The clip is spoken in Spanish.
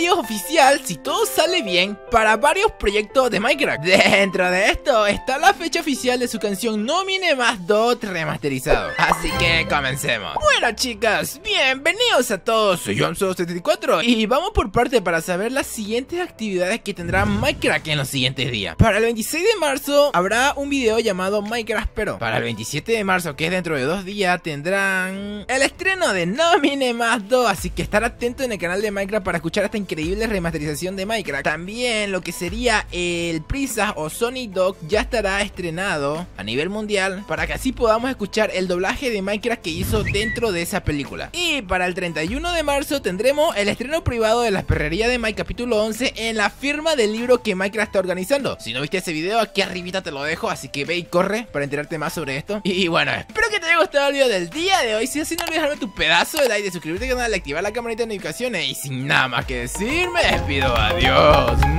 horario oficial, si todo sale bien, para varios proyectos de Minecraft. Dentro de esto está la fecha oficial de su canción No Mine Más 2 remasterizado. Así que comencemos. Bueno, chicas, bienvenidos a todos. Soy Jonzo74 y vamos por parte para saber las siguientes actividades que tendrá Minecraft en los siguientes días. Para el 26 de marzo habrá un video llamado Minecraft Pero. Para el 27 de marzo, que es dentro de 2 días, tendrán el estreno de No Mine Más 2. Así que estar atento en el canal de Minecraft para escuchar esta increíble remasterización de Minecraft. También lo que sería el Prisas o Sonic Dog ya estará estrenado a nivel mundial, para que así podamos escuchar el doblaje de Minecraft que hizo dentro de esa película. Y para el 31 de marzo tendremos el estreno privado de la perrería de Minecraft capítulo 11 en la firma del libro que Minecraft está organizando. Si no viste ese video, aquí arribita te lo dejo, así que ve y corre para enterarte más sobre esto. Y bueno, espero que te haya gustado el video del día de hoy. Si es así, no olvides dejarme tu pedazo de like, de suscribirte al canal, de activar la campanita de notificaciones. Y sin nada más que decir, me despido. Adiós.